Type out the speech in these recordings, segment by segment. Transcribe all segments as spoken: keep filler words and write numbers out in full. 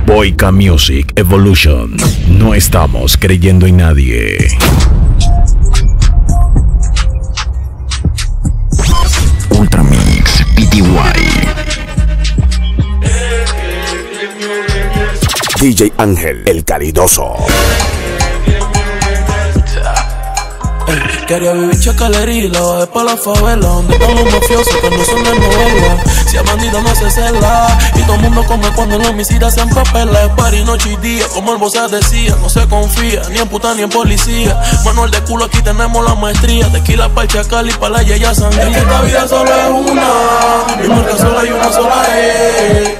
Boyka Music Evolution. No estamos creyendo en nadie. Ultramix P T Y. D J Ángel, el calidoso. Quería vivir chacalería y la bajé pa' la favela, donde están los mafiosos que no son de novela. Si a bandido no se cela, y todo el mundo come cuando los homicidas se empapela. Es party noche y día, como el Bosa decía, no se confía, ni en puta ni en policía. Manuel de culo, aquí tenemos la maestría. Tequila pa'l chacal y pa' la yaya sangría. Es que esta vida solo es una, mi marca sola y una sola es.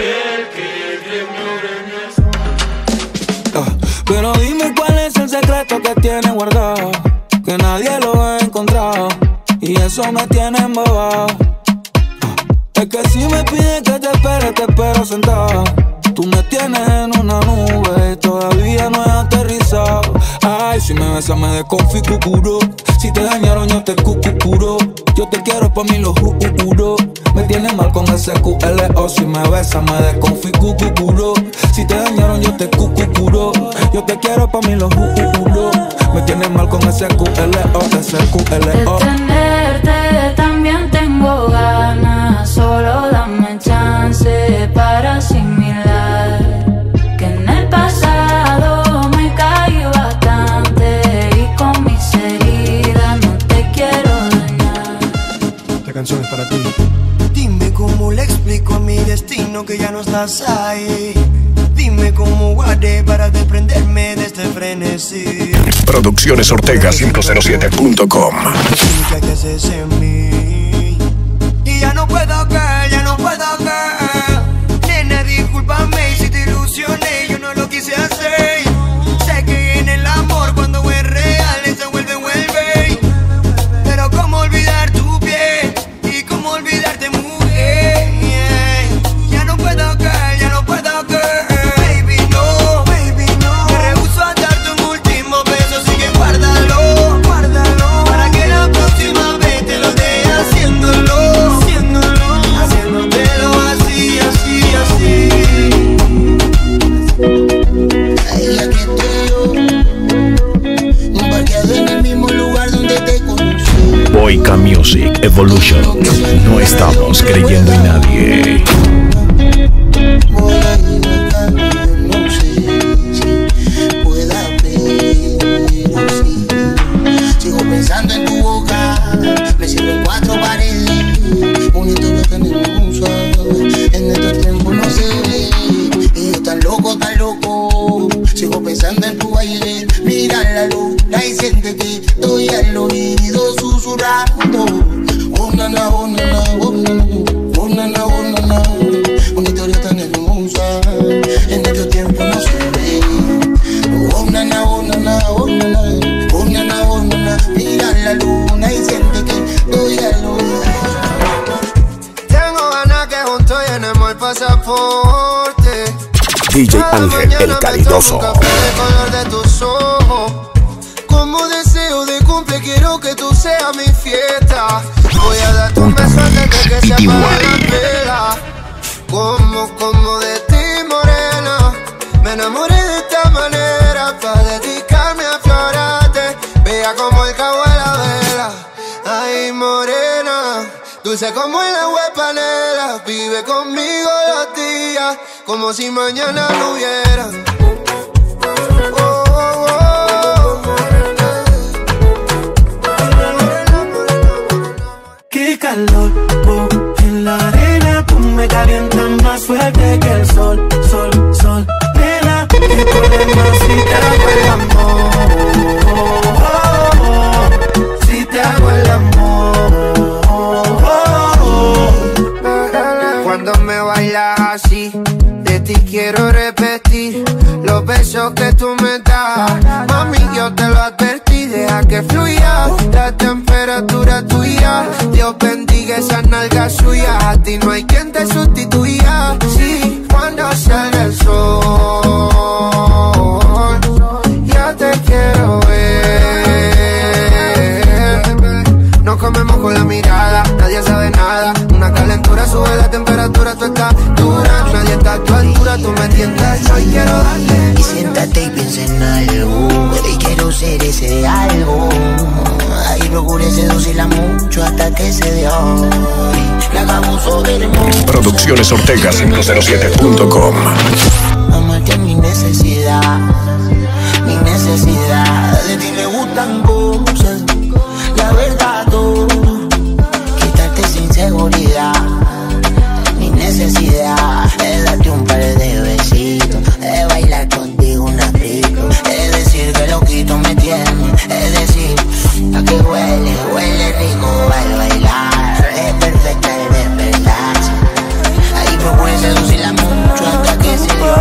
Pero dime cuál es el secreto que tiene guardado, que nadie lo ha encontrado, y eso me tiene embobado. Es que si me pides que te espere, te espero sentado. Tú me tienes en una nube y todavía no he aterrizado. Ay, si me besas me desconfiguro. Si te dañaron yo te cucucuro. Yo te quiero pa' mí los jucucuro. Me tienes mal con ese Q L O. Si me besas me desconfiguro. Si te dañaron yo te cucucuro. Yo te quiero pa' mí los jucucuro. Me tienes mal con ese Q L O, ese Q L O. De tenerte también tengo ganas. Solo dame chance para asimilar que en el pasado me caí bastante y con mis heridas no te quiero dañar. Esta canción es para ti. Dime cómo le explico a mi destino que ya no estás ahí. Dime cómo guardé para desprenderme de este frenesí. Producciones Ortega cinco cero siete punto com. Que haces en mí y ya no puedo caer, ya no puedo caer. Nena, discúlpame si te ilusioné, yo no lo quise hacer. Sé que en el amor cuando es real se vuelve, vuelve. Pero cómo olvidar tu piel y cómo olvidarte, mujer. Ya no puedo caer, ya no puedo caer. Baby, no, baby, no. Me rehuso a darte un último beso, así que guárdalo, guárdalo. Para que la próxima vez te lo dé haciéndolo, haciéndolo, haciéndotelo así, así, así. Ahí aquí estoy yo, parqueado en el mismo lugar donde te conocí. Boyka Music Evolution. No estamos creyendo en nadie. Voy a equivocarme, no sé si pueda, pero sí. Sigo pensando en tu boca, me sirven cuatro paredes. Una historia tan hermosa, en estos tiempos no se ve. Y yo tan loco, tan loco, sigo pensando en tu aire. Mira la luna y siente que estoy al oído susurrando. Oh, na, na, oh, na, na, oh, na, na, oh, na, na, oh, na, na. Una historia tan hermosa, en estos tiempos no se ve. Oh, na, na, oh, na, na, oh, na, na, oh, na, na, oh, na, na. Mira la luna y siente que estoy al oído. Tengo ganas que juntos llenemos el pasaporte. D J Ángel, el calidoso. Color de tus ojos. Como deseo de cumple quiero que tú seas mi fiesta. Voy a darte un beso antes de que se apague la vela. Como, como de ti, morena. Me enamoré de esta manera para dedicarme a florarte. Vea como el cabo de la vela. Ay, morena, dulce como el agua de panela. Vive conmigo los días como si mañana no hubiera. Oh, oh, oh. Qué calor, oh, en la arena tú me calientas más fuerte que el sol, sol, sol. Nena, qué problema si te hago el amor, oh, oh, oh, si te hago el amor, oh, oh, oh. Cuando me bailas así, de ti quiero repetir los besos que tú me das. Mami, yo te lo advertí, deja que fluya la temperatura tuya. Dios bendiga esa nalga suya, a ti no hay quien te sustituya. Sí, cuando sale el sol, ya te quiero ver. Nos comemos con la mirada, nadie sabe nada. Una calentura sube la temperatura, tú estás dura. Nadie está a tu altura, tú me entiendas, hoy quiero darle. Y siéntate y piensa en algo, y quiero ser ese algo. Ahí procure seducirla mucho hasta que se dé hoy. La hagamos sobre el mundo. Producciones Ortega cinco cero siete punto com. Amarte es mi necesidad, mi necesidad. De ti me gustan cosas, la verdad todo. Quitarte sin seguridad, mi necesidad. Es darte un par de besitos, es bailar contigo un aprieto. Es decir que loquito me tiene, es decir, a que huele, huele rico al bailar. Es perfecta el despertarse, ahí procure seducirla mucho hasta que se dio.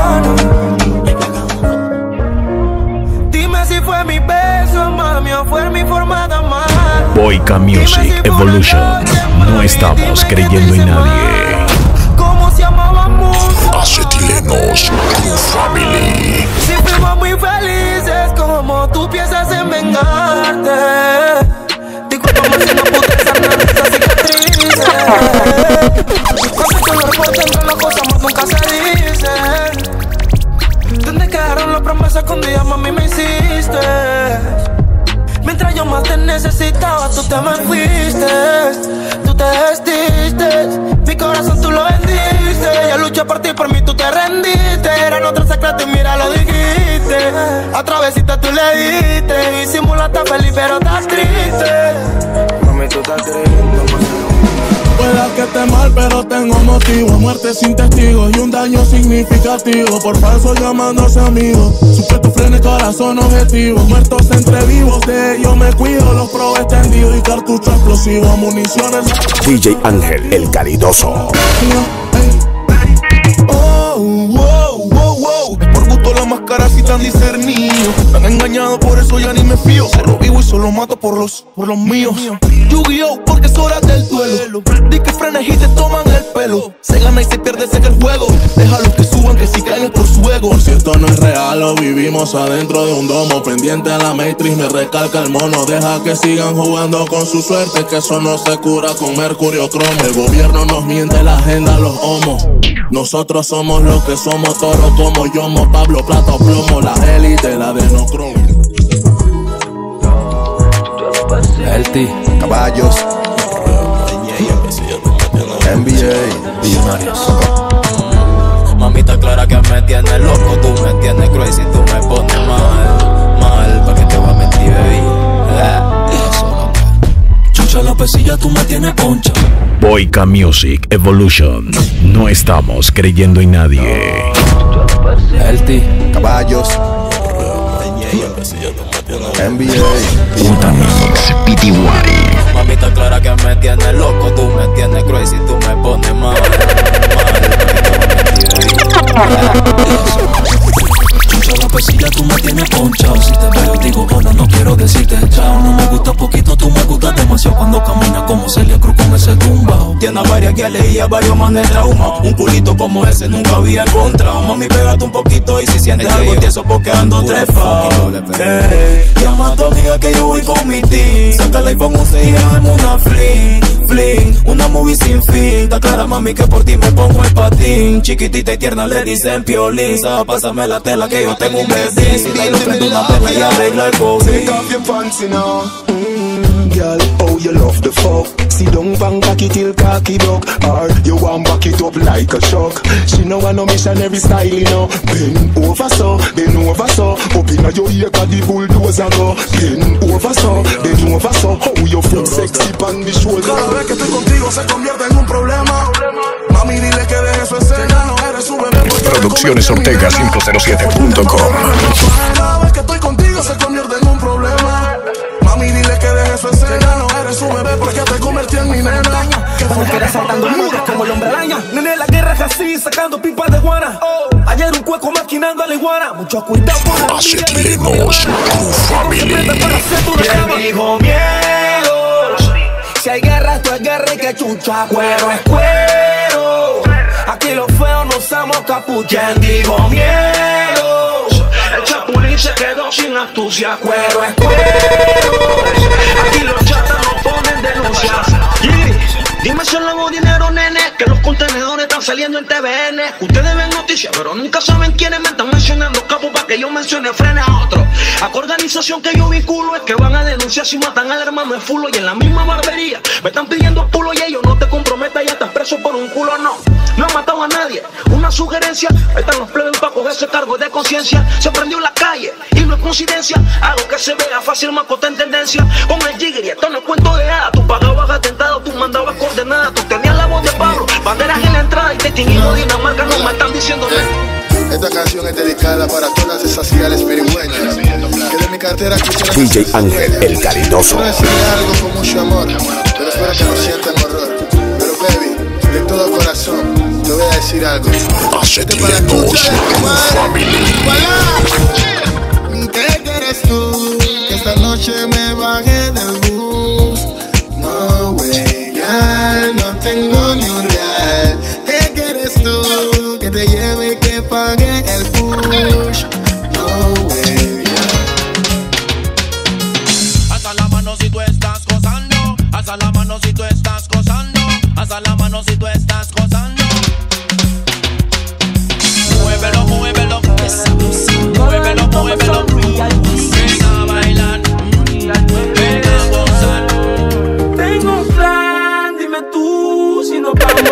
Dime si fue mi beso, mami, o fue mi forma de amar. Boyka Music Evolution. No estamos creyendo en nadie. ¿Cómo se amábamos? Acetilenos Crew Family. Si fuimos muy felices, como tú piensas en vengarte. Discúlpame si no pude sanar esas cicatrices. Cuando tu cuerpo tendrá las cosas más nunca se dicen. ¿Dónde quedaron las promesas que un día mami me hiciste? Mientras yo más te necesitaba, tú te me fuiste. Tú te vestiste, mi corazón tú lo vendiste. Yo luché por ti, por mí tú te rendiste. Eran otros secretos y mira lo dijiste. A travesita tú le diste. Y simulaste feliz pero estás triste. Mami, tú estás triste. Pueda que esté mal, pero tengo motivo. Muerte sin testigos y un daño significativo por falso llamándose amigo. Supe tu freno y corazón objetivo. Muertos entre vivos, de ellos me cuido. Los pro extendidos y cartucho explosivo. Municiones. D J Ángel, el calidoso. Oh, wow, wow, wow. Es por gusto la máscara si tan discernido. Me han engañado, por eso ya ni me fío. Solo vivo y solo mato por los, por los míos. Yu-Gi-Oh, porque es hora del duelo. Di que frenes y te toman el pelo. Se gana y se pierde, sé que el juego. Déjalos que suban, que si caen por su ego. Si esto no es real, lo vivimos adentro de un domo. Pendiente a la Matrix, me recalca el mono. Deja que sigan jugando con su suerte, que eso no se cura con mercurio cromo. El gobierno nos miente, la agenda los homos. Nosotros somos los que somos, toro como Yomo, Pablo, plata o plomo, la élite, la de no cromo. L T, Caballos, N B A, Millonarios. Mamita clara que me tienes loco, tú me tienes crazy, tú me pones mal, mal, pa' que te voy a mentir, baby. Chucha la pesilla, tú me tienes poncha. Boyka Music Evolution. No estamos creyendo en nadie. L T, Caballos, N B A, P T Y. mamita clara que me tienes loco, tú me tienes crazy, tú me pones mal, mal, chucha la pesilla, tú me tienes ponchao. Si te veo digo hola, no quiero decirte chao. No me gusta poquito, tú me gustas demasiado. Cuando caminas como Celia Cruz con ese tumbao. Tiene varias que leía varios más de trauma. Un culito como ese nunca había encontrado. Mami, pégate un poquito y si sientes algo tieso porque ando trepao. Hey, llama a tu amiga que yo voy con mi team. Saca el iPhone once y dame una fling, fling, una movie sin fin. Está clara mami que por ti me pongo el patín. Chiquitita y tierna le dicen piolín. Sabe, pásame la tela que yo tengo un bedín. Si te lo prendo una pena y arregla el COVID. Take off your pants now. Mm, girl, oh you love the fuck. Sit down bang cocky till cocky broke. Or you want back it up like a shock. She know I no missionary style, you know. Bend over so, bend over so. Up inna your ear 'cause the bulldozer go. Bend over so, bend over so. How you feel sexy pan the shoulder. Cada vez que estoy contigo se convierte en un problema. Mami, dile que deje su escena. No eres su bebé. Producciones Ortega cinco cero siete punto com. Cada vez que estoy contigo se convierte en un problema. Mami, dile que deje su escena. No eres su bebé porque te convertí en mi nena. Como que saltando muros como el hombre araña. Nene, la guerra es así, sacando pipas de guana. Oh, ayer un cueco maquinando a la iguana. Mucho cuidado con la Acetilenos Crew Family. ¿Quién dijo miedo? Si hay guerra, esto es guerra y que chucha. Cuero es cuero. Aquí los feos no usamos capucha. ¿Quién dijo miedo? El chapulín se quedó sin astucia. Cuero es cuero. Aquí los chatas no ponen denuncias. Yeah. Dime si le hago dinero, nene, que los contenedores están están saliendo en T V N. Ustedes ven noticias, pero nunca saben quiénes me están mencionando. Capo, para que yo mencione frene a otro. A qué organización que yo vinculo es que van a denunciar si matan al hermano de fulo. Y en la misma barbería me están pidiendo pulo y ellos no te comprometas, ya estás preso por un culo. No, no han matado a nadie. Una sugerencia, ahí están los plebes para cogerse cargo de conciencia. Se prendió en la calle y no es coincidencia. Algo que se vea fácil, macota en tendencia. Con el jigger y esto no es cuento de nada. Tú pagabas atentado, tú mandabas coordenadas. Tú tenías la voz de Pablo, banderas en la entrada y te distinguimos de Dinamarca. No me están diciendo nada. Esta canción es dedicada para todas esas ciales perigüeñas que de mi cartera quisiera D J Ángel, el cariñoso. Quiero decirle algo con mucho amor, pero espero que no sientan horror. Pero baby, de todo corazón, te voy a decir algo. Vete para la concha de tu madre. ¿Qué quieres tú? Que esta noche me baje del bus. No, güey, ya no tengo ni un real. ¿Qué quieres tú? Que te lleve y que pague el push. No, güey, ya. Alza la mano si tú estás gozando. Alza la mano si tú estás gozando. Alza la mano si tú estás gozando. Muévelo, muévelo. Muévelo, muévelo. Ven a bailar. Ven a gozar. Tengo un plan, dime tú si nos vamos.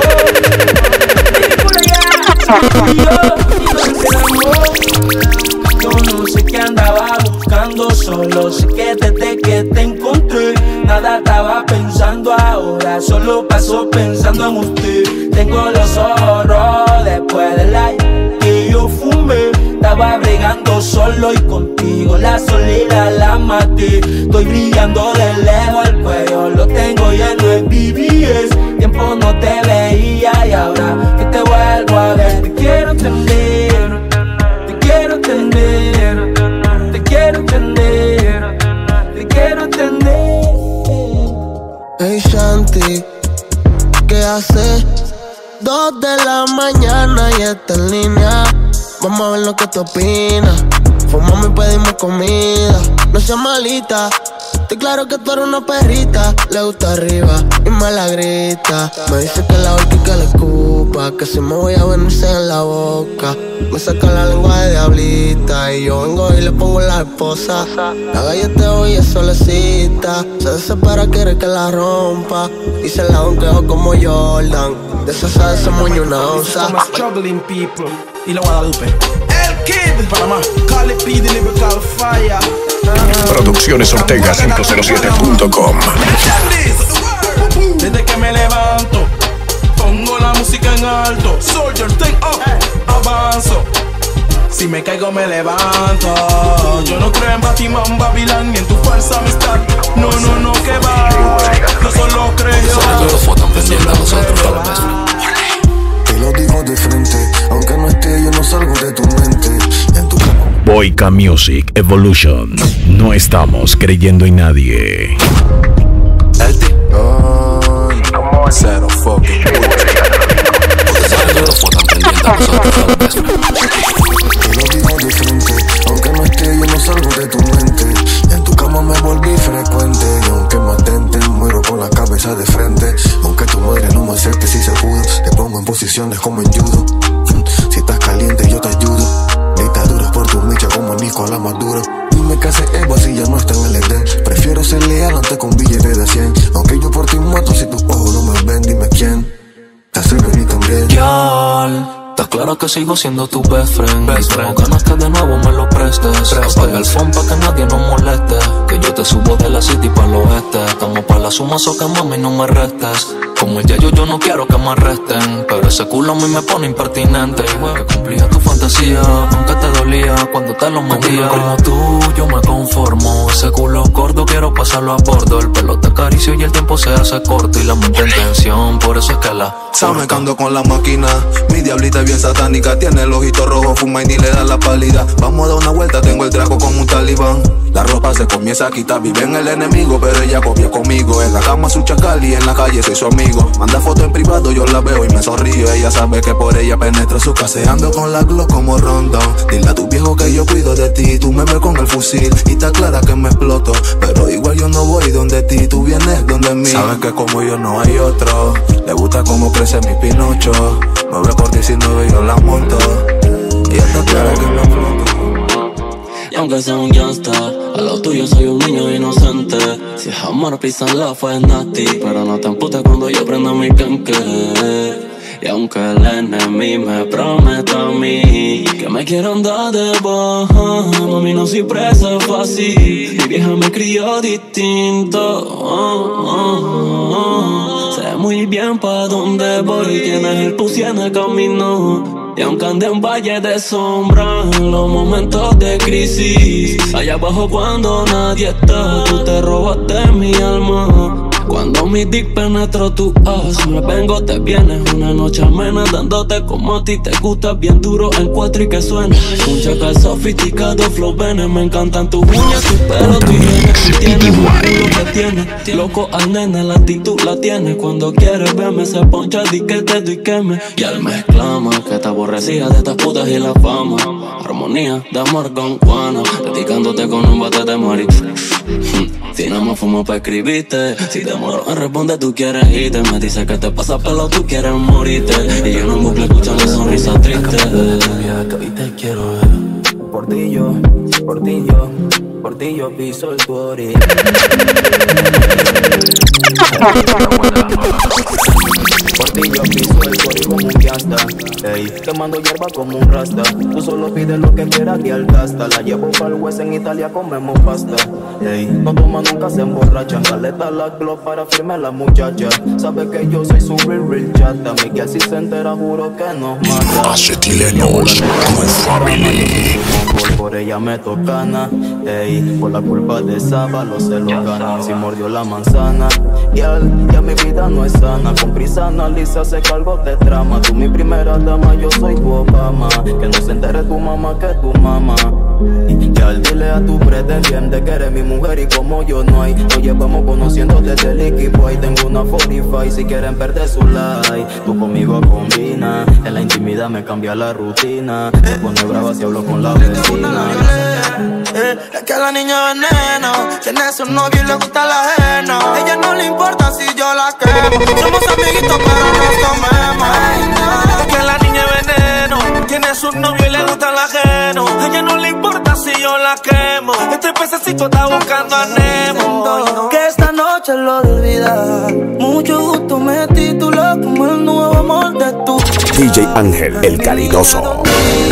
Y yo, y nos quedamos. Yo no sé qué andaba buscando, solo sé que desde que te encontré nada estaba pensando ahora, solo paso pensando en usted. Tengo los ojos rojos después del aire que yo fumé. Estaba bregando solo y contigo la soledad la maté. Estoy brillando de lejos, el cuello lo tengo lleno de B B S. Tiempo no te veía y ahora que te vuelvo a ver te quiero entender, te quiero entender, te quiero entender, te quiero entender. Hey Shanti, ¿qué haces? Dos de la mañana y está en línea. Vamos a ver lo que tú opinas. Fumamos y pedimos comida. No seas malita, estoy claro que tú eres una perrita. Le gusta arriba y me la grita. Me dice que la orca y que le escupa, que si me voy a venirse en la boca. Me saca la lengua de diablita y yo vengo y le pongo la esposa. La galleteo y es solecita. Se desespera, quiere que la rompa y se la donqueo como Jordan. De esa sabe ese moño una onza. Struggling people y la Guadalupe. El Kid Panamá, Cali P de Lyrical Fire. Producciones Ortega cinco cero siete punto com. Desde que me levanto, pongo la música en alto. Soldier, take up, avanzo. Si me caigo me levanto. Yo no creo en Batman, Babilán ni en tu falsa amistad. No, no, no, que va. Yo solo creo. Te lo digo de frente, aunque no esté, yo no salgo de tu mente. En tu Boyka Music Evolution. No estamos creyendo en nadie. El T. Cero fucking. Te lo digo de frente, aunque no esté, yo no salgo de tu mente. En tu cama me volví frecuente, y aunque me atente, muero con la cabeza de frente. Aunque tu madre no me acepte si se pudo, te pongo en posiciones como en judo. Si estás caliente yo te ayudo. Dictaduras por tu micha como Nicolás Maduro. Dime qué hace Eva si ya no está en el Edén. Prefiero ser leal antes con billetes de cien. Aunque yo por ti mato si tus ojos no me ven. Dime quién te hace venir también. Yal, está claro que sigo siendo tu best friend. Best friend. Tengo ganas que de nuevo me lo prestes. Apaga el phone pa' que nadie nos moleste. Que yo te subo de la city pa' el oeste. Estamos pa' la suma, so que mami no me restes. Como el yayo yo no quiero que me arresten, pero ese culo a mí me pone impertinente. Que cumplía tu fantasía, aunque te dolía cuando te lo metía. Como tú yo me conformo, ese culo gordo quiero pasarlo a bordo. El pelo te acaricio y el tiempo se hace corto y la mente en tensión, por eso es que la Samecando con la máquina, mi diablita es bien satánica. Tiene el ojito rojo, fuma y ni le da la pálida. Vamos a dar una vuelta, tengo el trago como un talibán. La ropa se comienza a quitar, vive en el enemigo, pero ella copia conmigo. En la cama su chacal y en la calle soy su amigo. Manda foto en privado, yo la veo y me sonrío. Ella sabe que por ella penetro su caseando con la Glock como Rondon. Dile a tu viejo digo que yo cuido de ti, tú me ves con el fusil y está clara que me exploto, pero igual yo no voy donde ti, tú vienes donde mí. Sabes que como yo no hay otro, le gusta cómo crece mi pinocho, me ve por diecinueve y yo la monto, y está clara que me exploto. Y aunque sea un gangsta, a lo tuyo soy un niño inocente. Si es amor, peace and love, fue nasty, pero no te emputes cuando yo prenda mi canque. Y aunque el enemigo me prometa a mí que me quieran dar de baja, mami, no soy presa fácil. Mi vieja me crió distinto. Oh, oh, oh. Sé muy bien pa' dónde voy, tienes el pussy en el camino. Y aunque ande en valle de sombra, en los momentos de crisis, allá abajo cuando nadie está, tú te robaste mi alma. Cuando mi dick penetró tu as, me vengo, te vienes una noche amena, dándote como a ti te gusta, bien duro en cuatro y que suena. Un chacal sofisticado, flow venes, me encantan tus uñas, tus pelos, tu higiene. Tienes un culo que tienes, loco al nene, la actitud la tienes. Cuando quieres verme se poncha, di que te doy que me. Y él me exclama que te aborrecía de estas putas y la fama. Armonía de amor con Juana, dedicándote con un bate de morir. Si no me fumo pa' escribirte, si te moro me responde tú quieres irte. Me dice que te pasa pelo, tú quieres morirte, y yo no en bucle escuchando sonrisas tristes. Que hoy te quiero ver. Por ti yo, por ti yo, por ti yo piso el body. Por ti yo piso el body como un gangsta, ey, quemando hierba como un rasta. Tú solo pides lo que quieras y al gasta. La llevo pa'l West, en Italia comemos pasta, ey. No toma nunca, se emborrachan. Caleta la glow para firme la muchacha. Sabe que yo soy su real, real chata. Miguel si se entera juro que nos mata. Acetilenos, Crew Family. Por, por ella me tocana, ey. Por la culpa de Sábalo se lo gana. Si mordió la manzana, y al, ya mi vida no es sana. Con prisa analiza, se cargo de trama. Tú mi primera dama, yo soy tu Obama. Que no se entere tu mamá que tu mamá. Y ya al dile a tu pretendiente que eres mi mujer y como yo no hay. Nos llevamos conociendo desde el equipo y tengo una cuarenta y cinco. Si quieren perder su like, tú conmigo combina. En la intimidad me cambia la rutina. Me pone brava si hablo con la vecina. Eh, es que la niña veneno tiene su novio y le gusta el ajeno. A ella no le importa si yo la quemo. Somos amiguitos pero nos comemos. Ay, no. Es que la niña veneno tiene su novio y le gusta el ajeno. A ella no le importa si yo la quemo. Este pececito está buscando a Nemo. Que esta noche lo de olvidar. Mucho gusto me tituló como el nuevo amor de tu D J Ángel, el calidoso.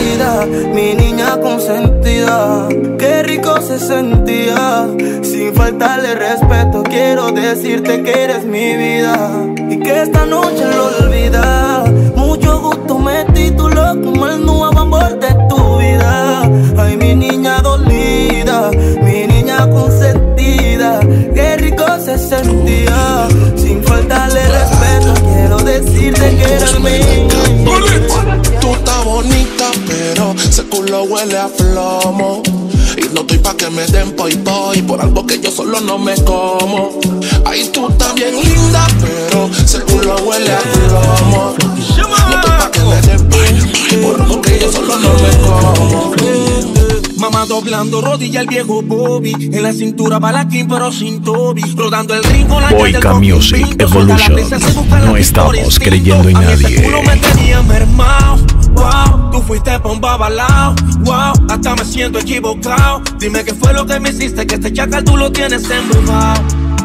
Mi niña consentida, qué rico se sentía. Sin faltarle respeto, quiero decirte que eres mi vida y que esta noche lo olvida. Mucho gusto me tituló como el nuevo amor de tu vida. Ay, mi niña dolida, mi niña consentida, qué rico se sentía. Sin faltarle respeto, quiero decirte que eres mi vida. Tú estás bonita, pero ese culo huele a plomo. Y no estoy pa' que me den poi poi por algo que yo solo no me como. Ay, tú estás bien linda, pero ese culo huele a plomo. No estoy pa' que me den poi por algo que yo solo no me como. Mamá doblando rodilla el viejo Bobby. En la cintura balaquín pero sin Toby. Rodando el ring con la Boyka Music Evolution. No estamos creyendo en nadie. Culo me tenía mermado. Wow, tú fuiste pa' un babalao. Wow, hasta me siento equivocado. Dime qué fue lo que me hiciste, que este chacal tú lo tienes embrujado.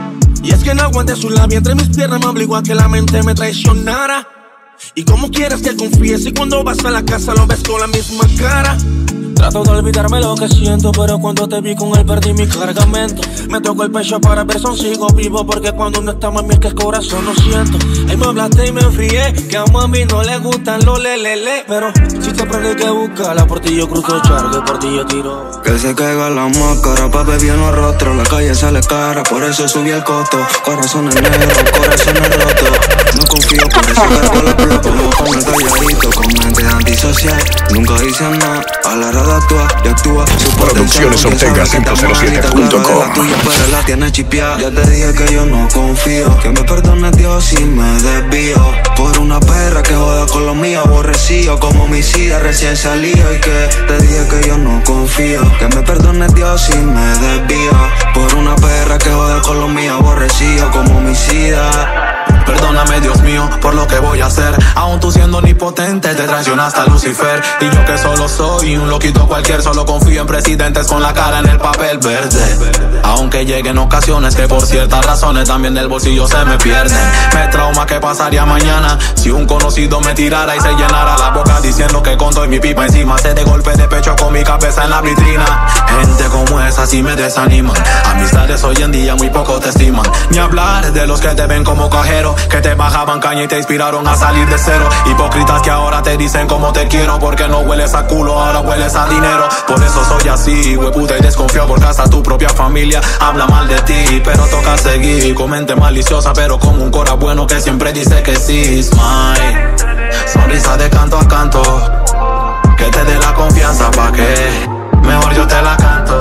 Y es que no aguanté su labia entre mis piernas, me obligó a que la mente me traicionara. ¿Y cómo quieres que confíe si cuando vas a la casa lo ves con la misma cara? Trato de olvidarme lo que siento, pero cuando te vi con él perdí mi cargamento. Me tocó el pecho para ver si sigo vivo, porque cuando uno está más bien que el corazón no siento. Ahí me hablaste y me enfrié, que a mami no le gustan los lelele. Pero si te aprendí que buscarla, por ti yo cruzo charco, por ti yo tiro. Que se caiga la máscara, pa' beber los rostros. La calle sale cara, por eso subí el costo. Corazones negros, corazones rotos. No confío, por eso cargo la plata. Con el calladito, con mente antisocial. Nunca hice nada, a la hora actúa y actúa. Producciones Ortega cinco cero siete punto com. La tuya, pero la tiene chipeada. Ya te dije que yo no confío. Que me perdone Dios si me desvío. Por una perra que joda con lo mío. Aborrecido como mi sida recién salido. Y que te dije que yo no confío. fío. Que me perdone Dios si me desvío por una perra que jode con lo mío, aborrecido como homicida. Perdóname, Dios mío, por lo que voy a hacer. Aún tú siendo omnipotente, te traicionaste a Lucifer. Y yo que solo soy un loquito cualquier, solo confío en presidentes con la cara en el papel verde. Aunque lleguen ocasiones que por ciertas razones también del bolsillo se me pierden. Me trauma que pasaría mañana si un conocido me tirara y se llenara la boca diciendo que con todo y mi pipa encima se de golpe de pecho con mi cabeza en la vitrina. Gente como esa sí me desaniman. Amistades hoy en día muy poco te estiman. Ni hablar de los que te ven como cajero, que te bajaban caña y te inspiraron a salir de cero. Hipócritas que ahora te dicen como te quiero, porque no hueles a culo, ahora hueles a dinero. Por eso soy así, hueputa, y desconfío porque hasta tu propia familia habla mal de ti. Pero toca seguir, con mente maliciosa pero con un cora bueno que siempre dice que sí. Smile, sonrisa de canto a canto, que te dé la confianza pa' que mejor yo te la canto.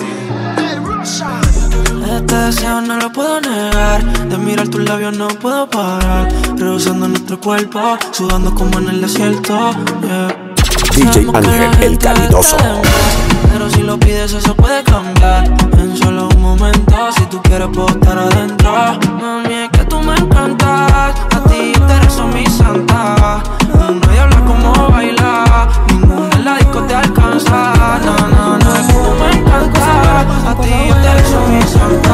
Este deseo no lo puedo negar, de mirar tus labios no puedo parar, rehusando nuestro cuerpo, sudando como en el desierto, yeah. D J Ángel, el calidoso. Pero si lo pides eso puede cambiar en solo un momento. Si tú quieres puedo estar adentro. Mami, es que tú me encantas, a ti te rezo mi santa. Nadie habla como bailar, ninguna en la disco te alcanza. No, no, no, es que tú me encantas, a ti te rezo mi santa.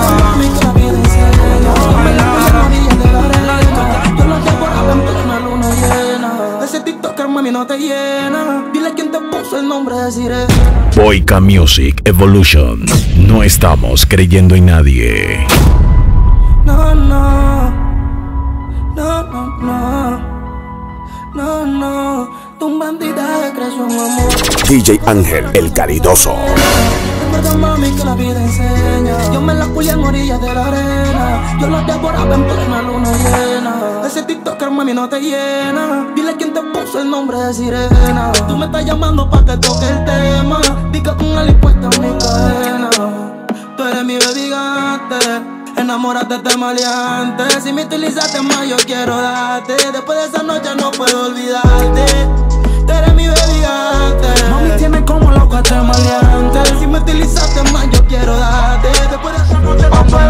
Yo lo llevo a en una luna llena. Ese TikToker mami no te llena. Dile quién te puso el nombre de Sirena. Boyka Music Evolution. No estamos creyendo en nadie. No, no, no, no, no, no, no. Tu un bandida creció un amor. D J Ángel, el calidoso. Recuerda mami que la vida enseña. Yo me la culé en orillas de la arena. Yo los devoraba en plena luna llena. Ese TikToker mami no te llena. Dile quién te puso el nombre de Sirena. Tú me estás llamando pa' que toque el tema. Diga con el impuesto en mi cadena. Tú eres mi baby gante. Enamórate de maleante. Si me utilizaste más yo quiero darte. Después de esa noche no puedo olvidarte. Tú eres mi baby gante. Mami tiene como loca de maleante. Si me utilizaste más yo quiero darte. Después de esa noche no puedo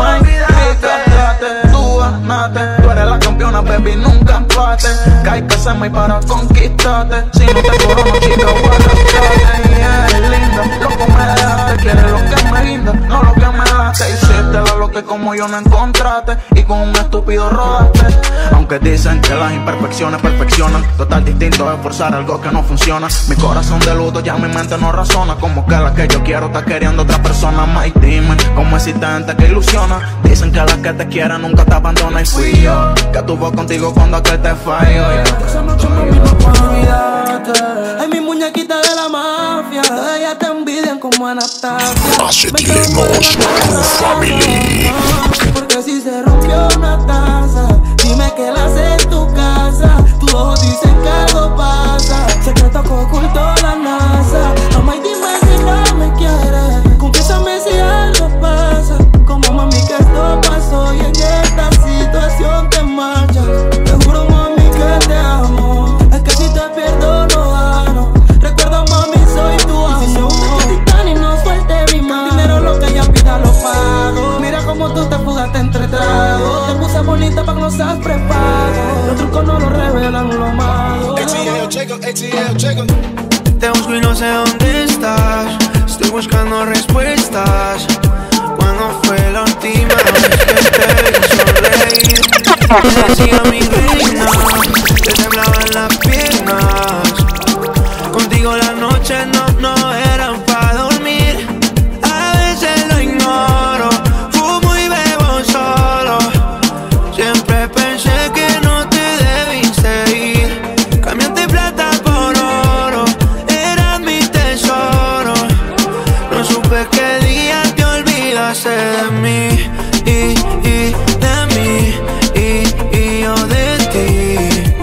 olvidarte. Tú ganaste. Tú eres la campeona baby, nunca empate. Que hay que hacerme para conquistarte. Si no te corono chica guardate. Yeah, es linda, loco me dejaste. Quieres lo que me guinda, no lo que me late. Hiciste lo que como yo no encontraste. Y con un estúpido rodaste. Aunque dicen que las imperfecciones perfeccionan, total distinto es forzar algo que no funciona. Mi corazón de luto ya mi mente no razona. Como que la que yo quiero está queriendo otra persona más. Y dime, ¿cómo existe gente que ilusiona? Dicen que la que te quiere nunca te abandona. Y fui yo que tuvo contigo cuando aquel te falló, yeah. Esa noche mami no puedo olvidarte. Es mi muñequita de la mafia. Ella te envidian como Anastasia. Acetilemos, Crew Family. Porque si se rompió una taza, dime que la haces en tu casa. Tus ojos dicen que algo pasa. Secreto que ocultó la NASA. Mamá, y dime si no me quieres. Confiésame si algo pasa. Como mami que esto pasó y en esta situación te marchas. Te juro mami que te amo. Es que si te pierdo no gano. Recuerda mami soy tu amor. Y si se hunde el Titanic no suelte mi mano. Dinero lo que ella pida lo pago. Mira como tú te fugaste entre tragos. Te puse bonita pa' que no seas prepago. Los trucos no lo revelan lo malo. Te busco y no sé dónde estás. Estoy buscando respuestas. ¿Cuándo fue la última vez que te vi sonreír? Te decía mi reina, te temblaban las piernas. Contigo las noches no, no eran pa' dormir. A veces lo ignoro, fumo y bebo solo. Siempre pensé que no te debiste ir. Cambiaste plata por oro, eras mi tesoro. No supe qué día te olvidaste de mí y, y de mí y, y yo de ti.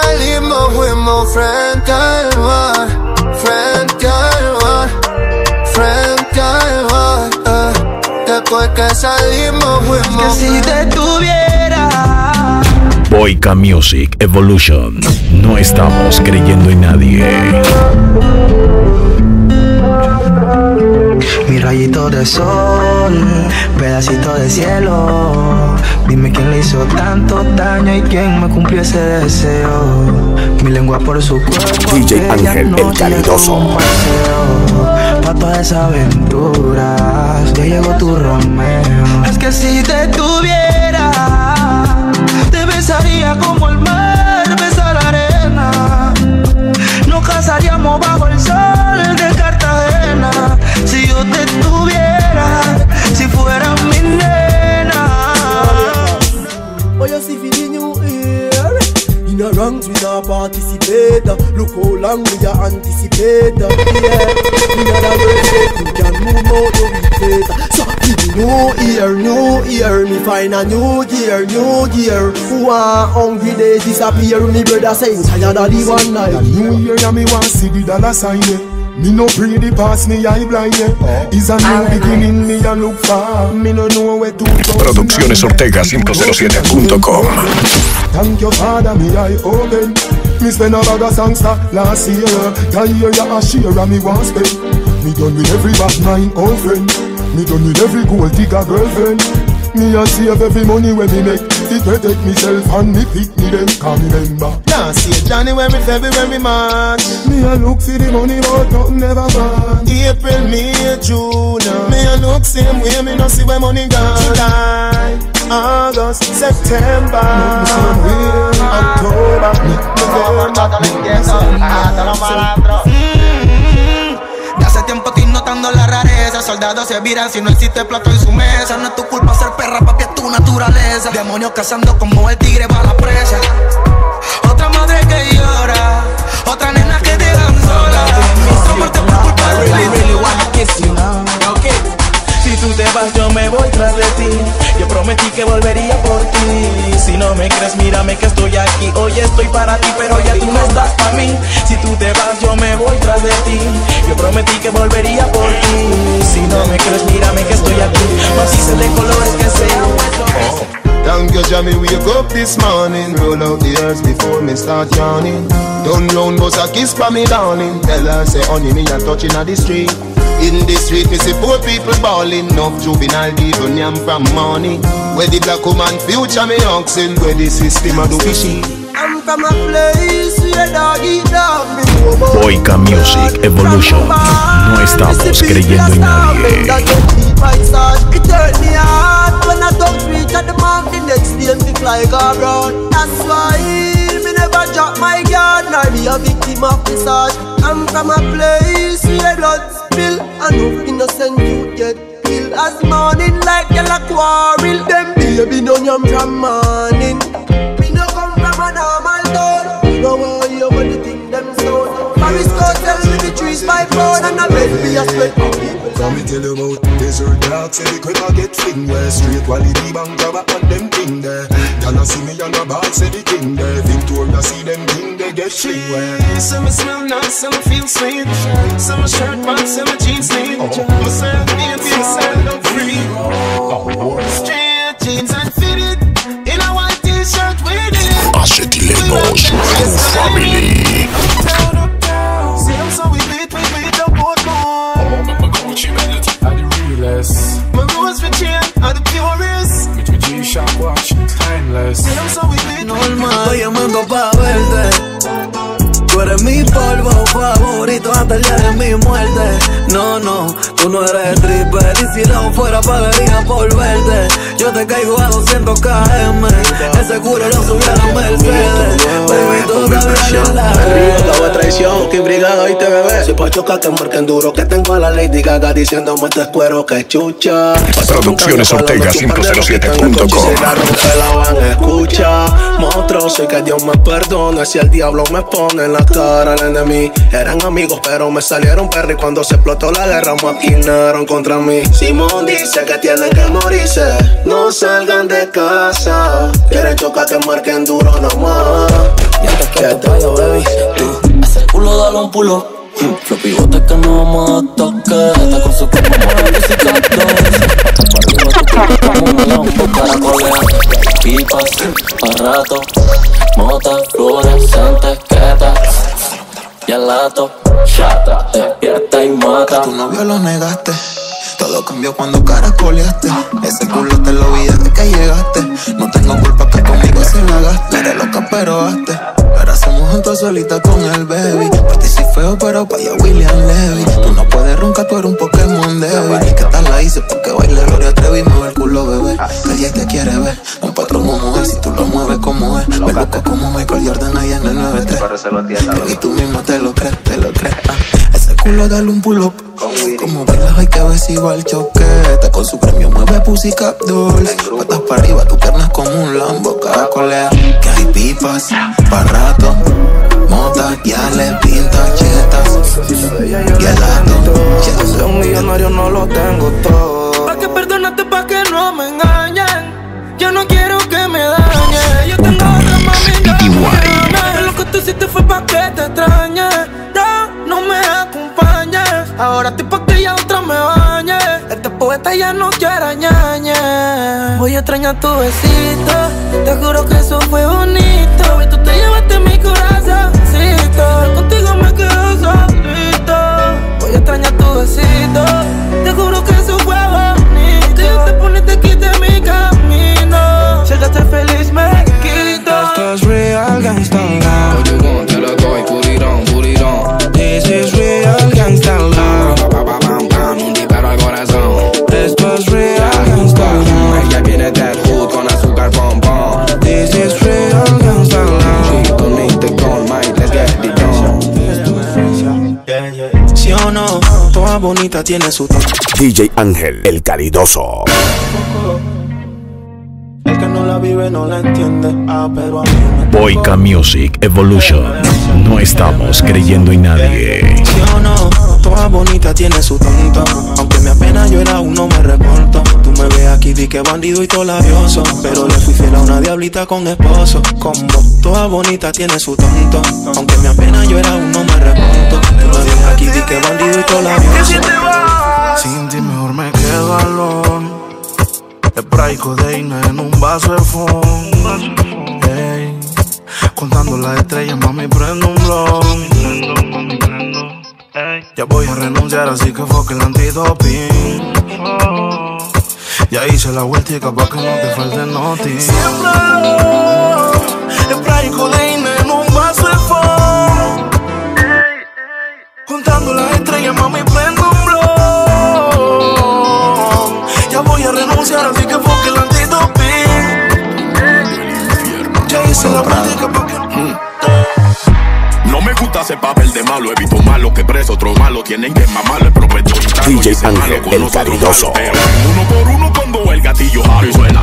salimos fuimos frente al mar, frente al mar, frente al mar. Eh. Después que salimos fuimos que si te tuviera. Boyka Music Evolution. No estamos creyendo en nadie. Mi rayito de sol, pedacito de cielo. Dime quién le hizo tanto daño y quién me cumplió ese deseo. Mi lengua por su cuerpo. D J Ángel el Calidoso. Pa' todas esas aventuras, ya llegó tu Romeo. Es que si te tuviera, te besaría como el mar besa la arena. Nos casaríamos bajo el sol de Cartagena. Si yo te tuviera, si fuera mi nena. Oye, si feeling you here in a ranks we not participate. Look how long we are anticipate. Yeah, in other words, you can move out the week. So if you new year, new year, me find a new gear, new gear. Who are hungry days disappear. Me brother saying tired of the one night. New year, yeah, me want see the dollar sign. Yeah. Me no pray the past, me eye blind, yeah. It's a new beginning, me a look for. Me no know where to go. Producciones Ortega cinco cero siete punto com. Thank your father, me eye open. Me spend a bag of songster last year. That year ya a share and me want spend. Me done with every bad mind, old friend. Me done with every gold digger girlfriend. Me a save every money when me make. It protect myself and me pick me them. Can't remember. Now see January, February, March. Me a look for the money but nothing never gone. April, May, June. Me a look same way, me no see where money gone. July, August, September, October, November. De hace tiempo estoy notando la rareza. Soldados se viran si no existe plato en su mesa. No es tu culpa ser perra, papi, es tu naturaleza. Demonios cazando como el tigre va a la presa. Otra madre que llora, otra nena que dejan sola. Somos por culpa de really, really wanna kiss you. Okay. Si tú te vas yo me voy tras de ti. Yo prometí que volvería por ti. Si no me crees mírame que estoy aquí. Hoy estoy para ti pero ya tú no estás para mí. Si tú te vas yo me voy tras de ti. Yo prometí que volvería por ti. Si no me crees mírame que estoy aquí. Macices de colores que sea hueso. Thank you, Jamie, wake up this morning. Roll out the earth before me start yawning. Don't round bus a kiss for me darling. Tell her say honey me a touching at the street. In the street me see poor people balling. Enough juvenile people yam from money. Where the black woman future me oxen. Where the system a do fishy. I'm from a place where dog eat dog. Boyka Music Evolution. No estamos creyendo en nadie. It hurt me hard when I don't reach at the mark. The next day me fly go around. That's why me never drop my guard. Nor be a victim of the sword. I'm from a place where blood spill. And no innocent youth get killed. As morning like yellow quarrel. Them baby don't yam from morning. Me no come from a normal town. You know why you want to think them so. Paris go tell me the trees by phone. And I bet me a sweat for people. Let me tell you about desert dogs. Say the crib a get fling where straight while the D-Bang grab up on them thing there. Y'all see me on the bar, say the king there. Victoria see them thing they get fling where. Some smell nice, some feel sweet. Some shirt pants, some jeans neat. Myself, me and myself, I'm free. Straight jeans and fitted. In a white t-shirt with it. Acetilemos Family. See them so we beat, we beat the boat more. My rose for chain are the purest. Mi G-Shock watch, timeless. See them so we beat, Normal, estoy llamando pa' verte. Tú eres mi polvo favorito hasta el día de mi muerte. No, no, tú no eres stripper. Y si lo fuera pagaría por verte. Yo te caigo a doscientos kilómetros. Ese seguro lo subí a la Mercedes. Baby, todavía en la río, la voz traición, que brigado y te bebé. Si pa' chocar te marquen duro, que tengo a la Lady Gaga diciéndome este cuero que chucha. Producciones Ortega cinco cero siete punto com. Si la rompe la van a escuchar. Monstruo, sé que Dios me perdone. Si el diablo me pone en la cara al enemigo. Eran amigos pero me salieron perros. Y cuando se explotó la guerra maquinaron contra mí. Simón dice que tienen que morirse. No salgan de casa. Quieren chocar que marquen duro nomás. mientras que te vaya, baby. Tú, ese culo dale un pulo. Los pivotes que no vamos a tocar. Está con su cuerpo mueve música dos. Para arriba tu cuerpo como un lambo. Caracolea, pipas, pa' rato. Mota, fluorescentes, queta. Y el lato, chata, despierta y mata. Tu novio lo negaste. Todo cambió cuando caracoleaste. Ese culo te lo vi desde que llegaste. No tengo culpa que conmigo se la gaste. Eres loca pero hazte. Ahora somos juntos solita con el baby. Por ti soy feo pero pa' allá William Levy. Tú no puedes roncar, tú eres un Pokémon débil. Y que tal la hice porque baile Gloria Trevi. Mueve el culo, bebé, que ella te quiere ver. Un patrón como es, si tú lo mueves como es. Me loco como Michael Jordan ahí en el nueve tres. Y tú mismo te lo crees, te lo crees. Ah, ese culo dale un pull up. Como bailas hay que ver si va el choquete. Con su premio mueve Pussycat Dolls. Patas para arriba, tu pierna es como un Lambo. Caracolea, que hay pipas, pa' rato. Mota, ya le pinta chetas. Y el lato, ser un millonario no lo tengo todo. Pa' que perdonarte, pa' que no me engañen. Yo no quiero que me dañe. Yo tengo otra mami. Lo que tú hiciste fue pa' que te extrañe. No, no me acompañes. Ahora estoy pa' que ya otra me bañe. Este poeta ya no quiere ñañe. Voy a extrañar tu besito. Te juro que eso fue bonito. Y tú te llevaste mi corazoncito. Contigo me quedo solito. Voy a extrañar tu besito. Te juro que eso fue bonito. Si te pones te quité mi camino. Si estás feliz me quito. Esto es real gangsta love. What you want, te lo doy, put it on, put it on. This is real gangsta love. Pa, pa, pa, pam, pam, un disparo al corazón. Esto es real gangsta love. Ella viene del hood con azúcar, pom, pom. This is real gangsta love. She don't need the gold, mate, let's get it on. Sí o no, toda bonita tiene su toque. D J Ángel, el calidoso. El que no la vive no la entiende. Ah, pero a mí me Boyka Music Evolution. No estamos creyendo en nadie. Sí o no, toda bonita tiene su tonto. Aunque me apena yo era uno me reporto. Tú me ves aquí di que bandido y todo labioso. Pero le fui fiel a una diablita con esposo. Como toda bonita tiene su tonto. Aunque me apena yo era uno me reporto. Tú me ves aquí di que bandido y todo labioso. Sin ti mejor me quedo alone. Spray codeína en un vaso de foam. Hey, contando las estrellas, mami, prendo un blog. Ya voy a renunciar, así que fuck el antidoping. Ya hice la vueltica pa' que no te falte noti. Siempre spray codeína en un vaso de foam. Contando las estrellas, mami, prendo un blog. Ya voy a renunciar, así que fuck el antidoping. Ya hice la práctica pa' que no me gusta ese papel de malo, evito malo que preso, otro malo, tienen que mamarlo, el provecho D J Ángel, el calidoso. Uno por uno cuando el gatillo jalo y suena.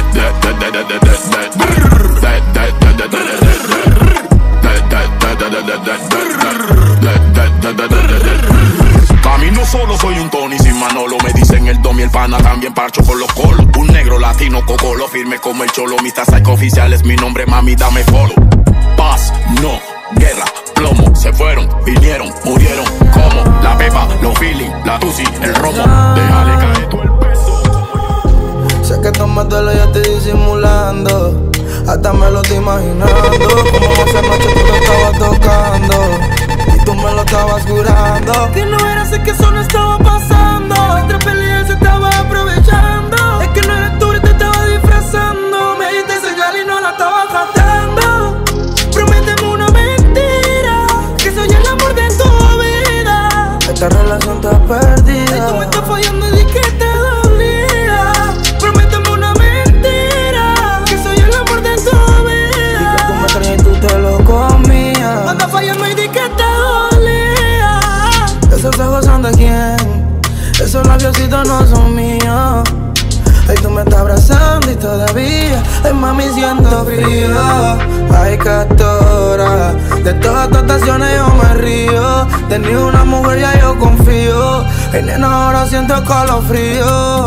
Camino solo, soy un Tony sin Manolo. Me dicen el Domi, el pana, también parcho con los colos. Un negro latino, cocolo, firme como el cholo. Mi taza oficial es mi nombre, mami, dame follow. Paz, no, guerra, plomo. Se fueron, vinieron, murieron. Como la pepa, los feeling, la tusi, el romo. Déjale caer todo el peso. Sé que tómatelo, ya estoy disimulando. Hasta me lo estoy imaginando. Como esa noche tú lo estabas tocando y tú me lo estabas jurando. Que no era así, que eso no estaba pasando. Nuestra pelea se estaba aprovechando. Es que no eres tú y te estaba disfrazando. Me diste señal y no la estaba tratando. Prométeme una mentira, que soy el amor de tu vida. Esta relación está perdida. Y tú me estás fallando y di que te dolía. Prométeme una mentira, que soy el amor de tu vida. Di que tú me traías y tú te lo comías. Anda fallando y di que te dolía. Esos ojos son de quién, esos labiositos no son míos. Ay, tú me estás abrazando y todavía, ay, mami, siento frío. Ay, castora, de todas tus estaciones yo me río. Tenía una mujer, ya yo confío. Ay, nena, ahora siento calofrío.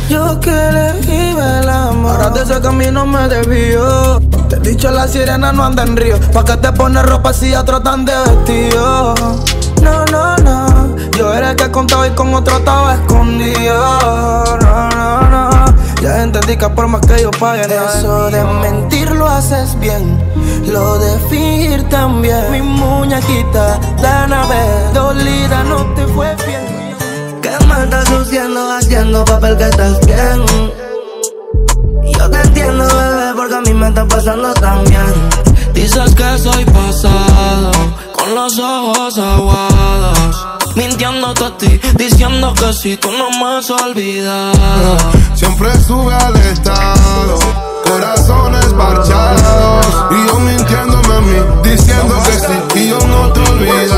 Yo que elegí el amor. Ahora de ese camino me desvío. Te he dicho la sirena no anda en río. Pa' que te pones ropa si ya tratan de vestido. No, no, no. Yo era el que contaba y con otro estaba escondido. No, no, no. Ya entendí que por más que yo pague eso de mentir lo haces bien, lo de fingir también. Mi muñequita, la nave dolida no te fue bien. ¿Qué más estás haciendo, haciendo papel que estás bien? Yo te entiendo, bebé, porque a mí me está pasando también. Dices que soy pasado, con los ojos aguados, mintiéndote a ti, diciendo que si tú no me has olvidado. Siempre sube al estado, corazones parchados, y yo mintiéndome a mí, diciendo que sí, y yo no te olvido.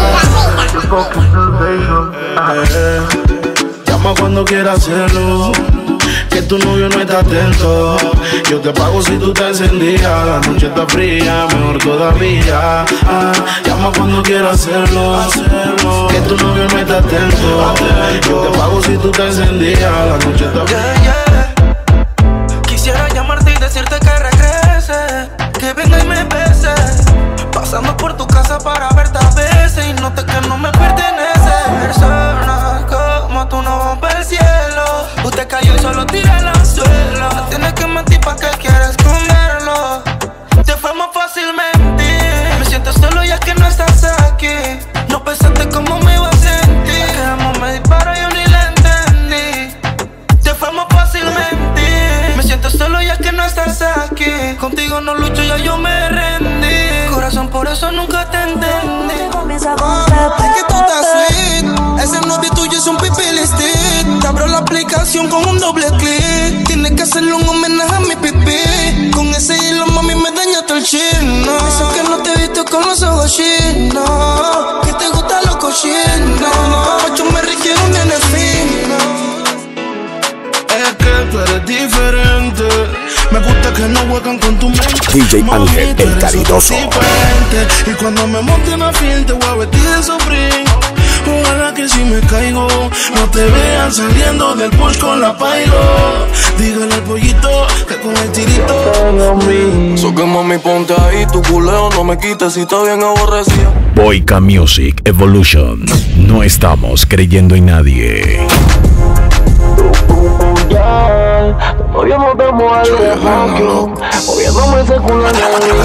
Llama cuando quieras hacerlo, que tu novio no está atento. Yo te pago si tú te encendías. La noche está fría, mejor todavía. Ah, llama cuando quieras hacerlo, hacerlo, que tu novio no está atento. Yo te pago si tú te encendías. La noche está fría. Yeah, yeah. Quisiera llamarte y decirte que regrese, que venga y me bese, pasando por tu casa para verte a veces y note que no me pertenece. Personas como tú no rompe el cielo. Usted cayó y solo tira el anzuelo. No tienes que mentir pa' que quieras esconderlo. Te fue más fácil mentir. Me siento solo ya que no estás aquí. No pensaste cómo me iba a sentir. Que amo me dispara y yo ni la entendí. Te fue más fácil mentir. Me siento solo ya que no estás aquí. Contigo no lucho, ya yo me rendí. Corazón, por eso nunca te entendí. Es que tú estás sweet. Ese novio tuyo es un pipilistit. Te abro la aplicación con un doble clic. Tienes que hacerle un homenaje a mi pipí. Con ese hilo, mami, me dañaste el chino. Eso que no te he visto con los ojos chinos. Que te gusta lo cochino. Ocho me requiere un nene fino. Es que tú eres diferente. Me gusta que no juegan con tu mente. D J Ángel, el caridoso. Y cuando me monte en la fin te voy a vestir de sufrir. Ojalá que si me caigo no te vean saliendo del push con la paigo. Dígale al pollito que con el tirito. So que mami ponte ahí, tu culeo no me quites si está bien aborrecido. Boyka Music Evolution. No estamos creyendo en nadie. Todavía no estamos al demonio, moviéndome ese culo en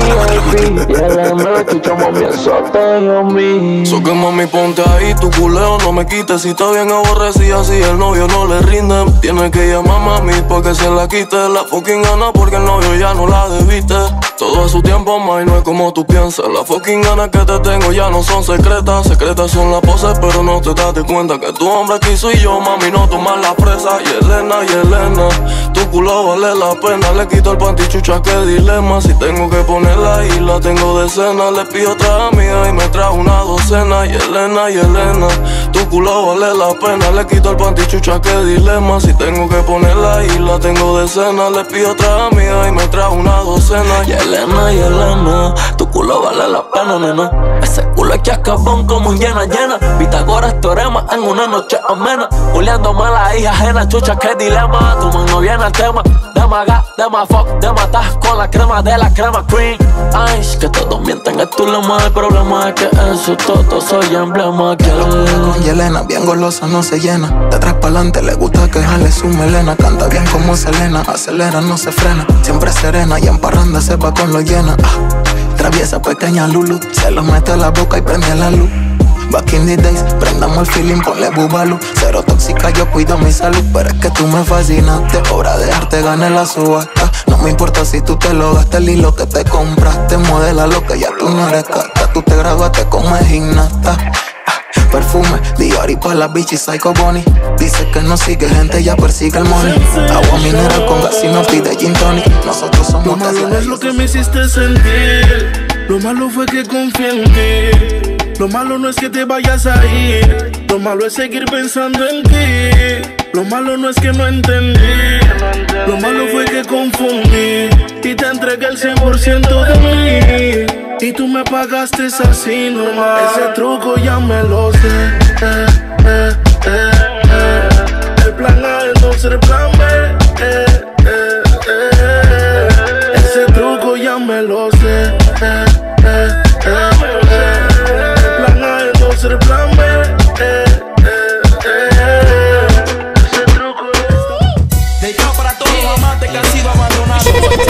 el V I P. Y el M escuchamos bien soteo mí. So que mami ponte ahí, tu culeo no me quites si está bien aborrecida. Si el novio no le rinde, tiene que llamar a mami pa' que se la quite la fucking gana, porque el novio ya no la debiste. Todo a su tiempo, ma, y no es como tú piensas. Las fucking ganas que te tengo ya no son secretas. Secretas son las poses, pero no te das de cuenta que tu hombre quiso y yo, mami, no tomas la presa. Y Elena, y Elena, tu culo vale la pena. Le quito el panty, chucha, qué dilema. Si tengo que ponerla y la tengo de cena. Le pido otra amiga y me trae una docena. Y Elena, y Elena, tu culo vale la pena. Le quito el panty, chucha, qué dilema. Si tengo que ponerla y la tengo de cena. Le pido otra amiga y me trae una docena. Y Elena, y Elena, tu culo vale la pena, nena. Ese culo es que acabón como un llena llena. Pitágoras teorema en una noche amena. Juliando mala hija ajena, chucha, qué dilema. Tu mano viene al tema. De maga, de ma fuck, de matas con la crema de la crema cream. Ay, que todos mienten, es tu lema. El problema es que eso todo soy emblema. Que con Yelena, bien golosa, no se llena. De atrás pa'lante le gusta que jale su melena. Canta bien como Selena, acelera, no se frena. Siempre serena y en parranda se va con lo llena. Ah, traviesa pequeña Lulu, se lo mete a la boca y prende la luz. Back in the days, prendamos el feeling, ponle bubalu. Cero tóxica, yo cuido mi salud. Pero es que tú me fascinaste, obra de arte, gané la subasta. No me importa si tú te lo gastas, el hilo que te compraste. Modela lo que ya tú no eres cata. Tú te graduaste como gimnasta. Perfume, Dior y pa' la bitch y Psycho Bonnie. Dice que no sigue gente, ya persigue el money. Agua mineral con gas y norte de gin tonic. Nosotros somos lo malo no es lo que me hiciste sentir. Lo malo fue que confié en ti. Lo malo no es que te vayas a ir. Lo malo es seguir pensando en ti. Lo malo no es que no entendí. Lo malo fue que confundí y te entregué el cien por ciento de mí. Y tú me pagaste así nomás. Ese truco ya me lo sé. eh, eh, eh, eh. El plan A es no ser plan B. eh, eh, eh. Ese truco ya me lo sé, eh, eh, eh, eh. El plan A, el dos, el plan B, eh, eh, eh. Ese truco ya está. Dedicado para todos los amantes que han sido abandonados.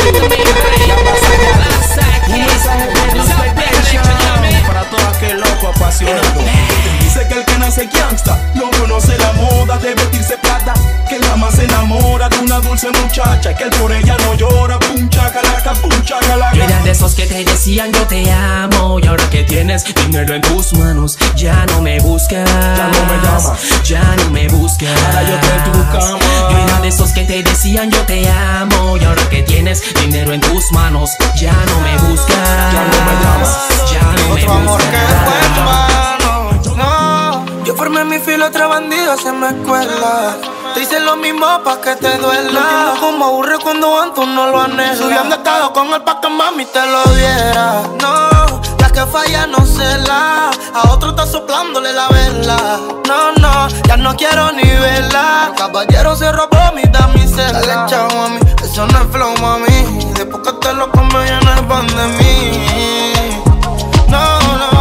Un mensaje de respectation para todo aquel loco apasionado. Dice que el que nace gangsta no conoce la moda de vestirse plata, que la más se enamora de una dulce muchacha y que el por ella no llora. Pum chacalaca, pum chacalaca. Yo era de esos que te decían yo te amo, y ahora que tienes dinero en tus manos ya no me buscas, ya no me llamas, ya no me buscas. Ahora yo te buscamos. Yo era de esos que te decían yo te amo, y ahora que tienes dinero en tus manos ya no me buscas, ya no me llamas, ya no me otro amor buscas. que fue en vano, no. Yo formé mi filo, otra bandida se me escuela. Te hice lo mismo pa' que te duela. No entiendo cómo aburre cuando antes no lo anhela. Subiendo estado con el pa' que mami te lo diera. No, la que falla no se la. A otro está soplándole la vela. No, no, ya no quiero ni verla. El caballero se robó mi damisela. Dale chao mami, eso no es flow mami. Después que te lo come ya no es pan de mí. No, no.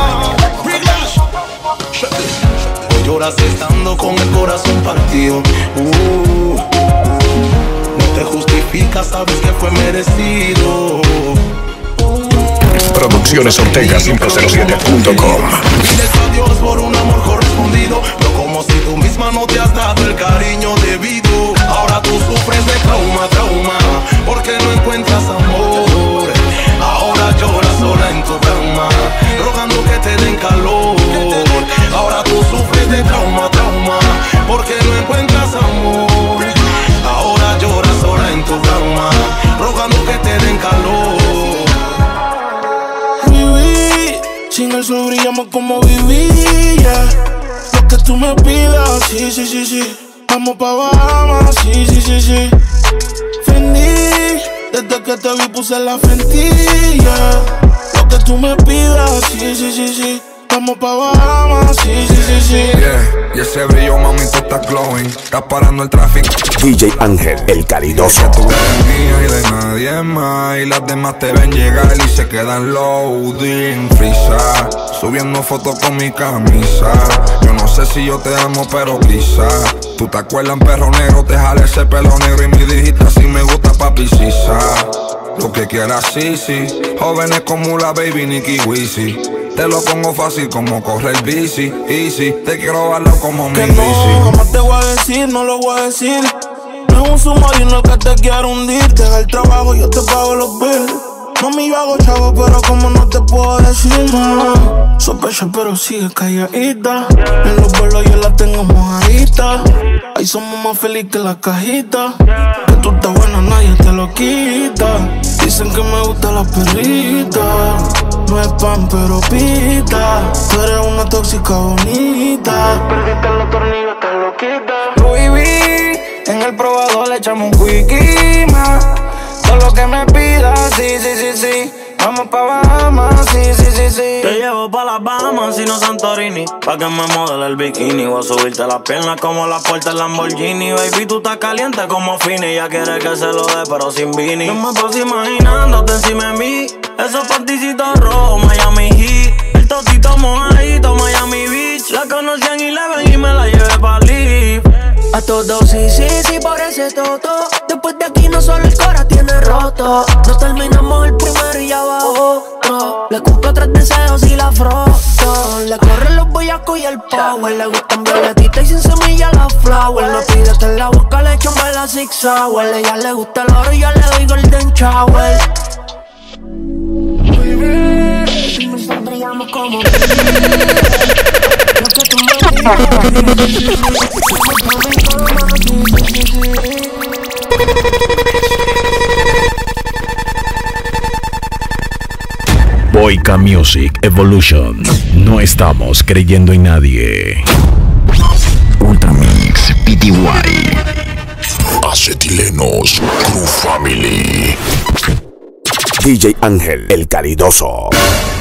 Hoy lloras estando con el corazón partido. uh, No te justificas, sabes que fue merecido. Producciones Ortega cinco cero siete punto com. Pides a Dios por un amor correspondido, no como si tú misma no te has dado el cariño debido. Ahora tú sufres de trauma, trauma, porque no encuentras amor. Ahora lloras sola en tu cama, rogando que te den calor. Ahora tú sufres de trauma, trauma, porque no encuentras amor. Ahora lloras sola en tu cama, rogando que te den calor. Viví, sin el sol brillamos como vivía. Lo que tú me pidas, sí, sí, sí, sí. Vamos pa' Bahamas, sí, sí, sí, sí. Fendi, desde que te vi puse la frentilla. Lo que tú me pidas, sí, sí, sí, sí. Vamos pa' Bahamas, sí, sí, sí, sí. Yeah, y ese brillo, mami, tú estás glowing. Estás parando el tráfico. D J Ángel, el caridoso. Tú eres mía y de nadie más. Y las demás te ven llegar y se quedan loading. Frisa, subiendo fotos con mi camisa. Yo no sé si yo te amo, pero quizá. Tú te acuerdas en Perro Negro, te jale ese pelo negro y me dijiste así me gusta papi sisa. Lo que quieras, sí, sí. Jóvenes como la baby Nicki Wizzy. Te lo pongo fácil como correr bici, easy. Te quiero darlo como mi que bici. no, jamás te voy a decir, no lo voy a decir. No es un submarino que te quiero hundir. Deja el trabajo, yo te pago los bills. Mami, yo hago chavo, pero como no te puedo decir, no. Sospecha, pero sigue calladita. En los vuelos yo la tengo mojadita. Ahí somos más felices que la cajita. Que tú estás buena, nadie te lo quita. Dicen que me gusta la perrita. No es pan, pero pita. Tú eres una tóxica bonita. Perdiste los tornillos, te lo quita. Baby, en el probador le echamos un quickie más. Todo lo que me pidas, sí, sí, sí, sí. Vamos pa' Bahamas, sí, sí, sí, sí. Te llevo pa' las Bahamas, sino Santorini. Pa' que me modele el bikini. Voy a subirte las piernas como la puerta del Lamborghini. Baby, tú estás caliente como Fini. Ya quieres que se lo dé, pero sin Vini. Yo me paso imaginándote encima de mí. Esos particitos rojos, Miami Heat. El totito mojadito, Miami Beach. La conocí en Eleven y me la llevé pa' Leaf. A todos sí, sí, sí, por ese toto. Después de aquí no solo el cora tiene roto. Nos terminamos el primero y ya va otro. Le cumplo tres deseos y la froto. Le corren los boyacos y el power. Le gustan violetitas y sin semilla la flower. No pides en la boca, le echo en la six hour. Ella le gusta el oro y yo le doy golden shower. Nos brillamos como lo que tú me pides. Boyka Music Evolution. No estamos creyendo en nadie. Ultramix P T Y. Acetilenos Crew Family. D J Ángel, el caridoso.